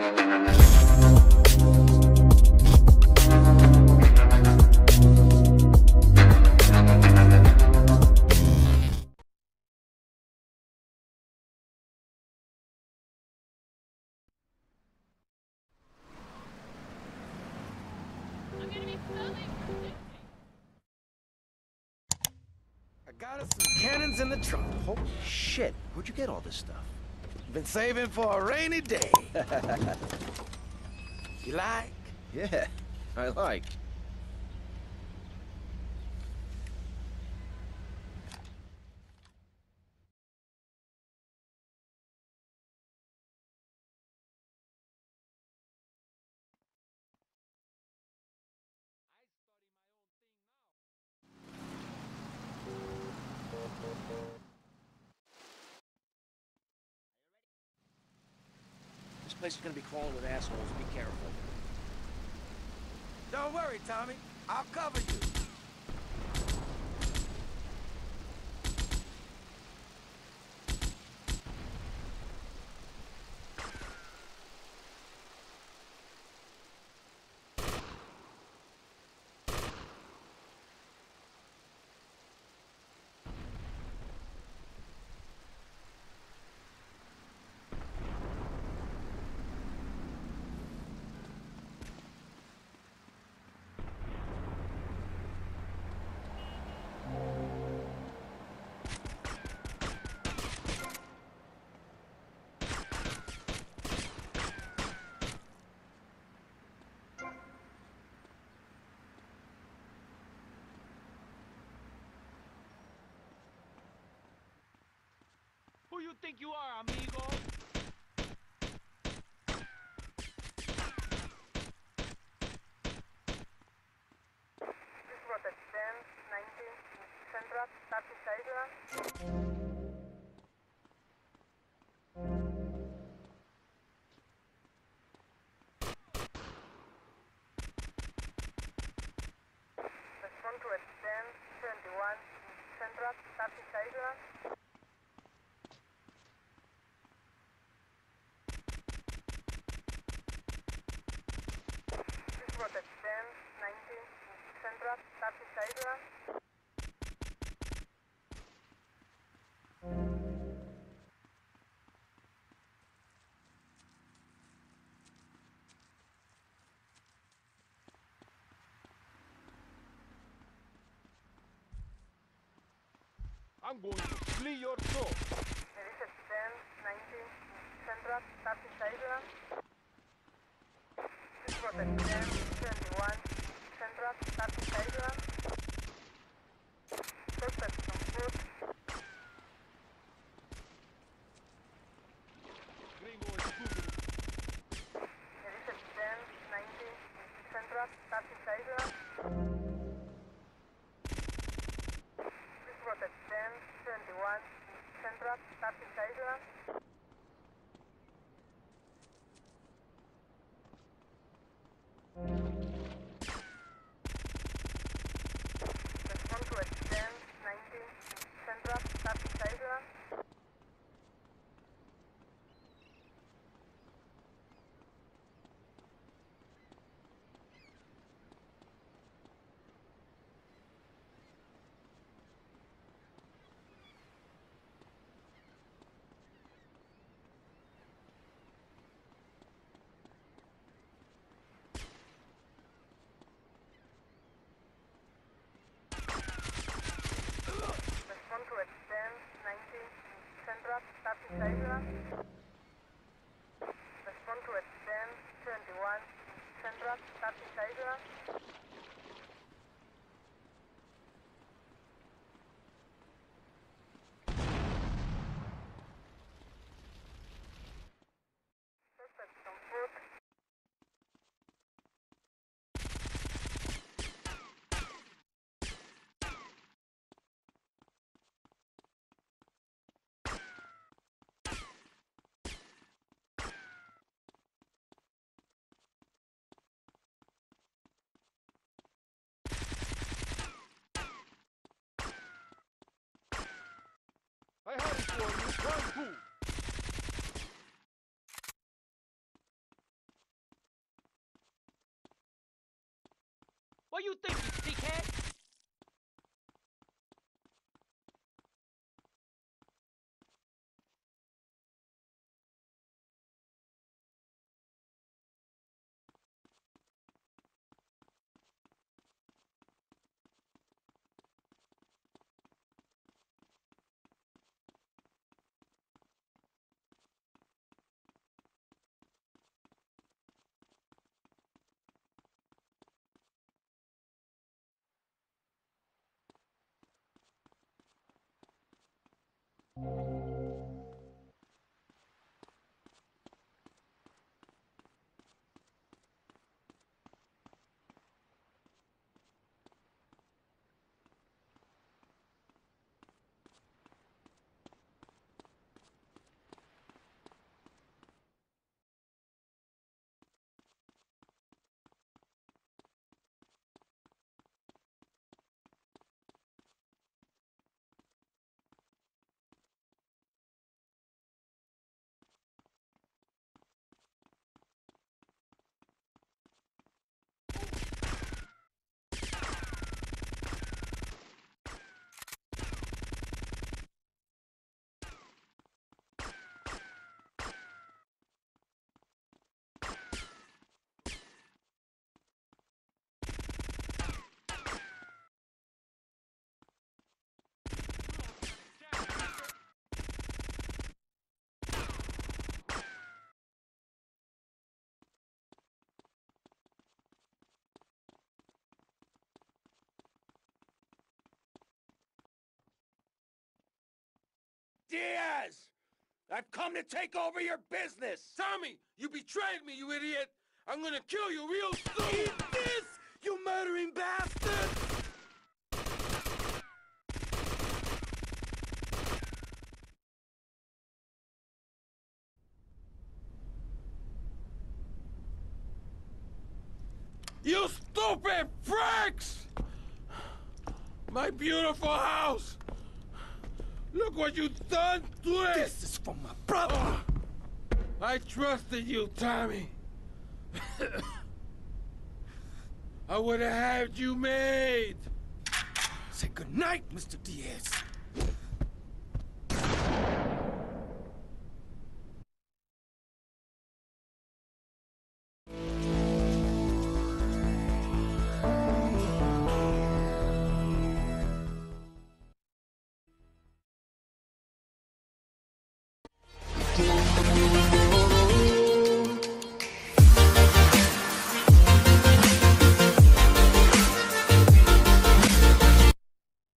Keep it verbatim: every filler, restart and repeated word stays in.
I got us some cannons in the trunk. Holy shit, where'd you get all this stuff? Been saving for a rainy day. You like? Yeah, I like. This place is gonna be crawling with assholes. Be careful. Don't worry, Tommy. I'll cover you. Who you think you are, amigo? This was at ten nineteen Central Turkish Island. Respond to at ten twenty-one Central Turkish Island. This was at ten nineteen Central Turkish Island. I'm going to flee your soul. It is at ten nineteen Central Turkish Island. This was at ten twenty-one Central Turkish Island. Suspect on foot. Gringo is stupid. It is at ten nineteen Central Turkish Island. This was at ten twenty-one Central Turkish Island. What you think, you dickhead? Diaz! I've come to take over your business! Tommy, you betrayed me, you idiot! I'm gonna kill you real soon! Eat this, you murdering bastard! You stupid pricks! My beautiful house! Look what you've done to it! This is for my brother! Oh, I trusted you, Tommy. I would have had you made. Say goodnight, Mister Diaz.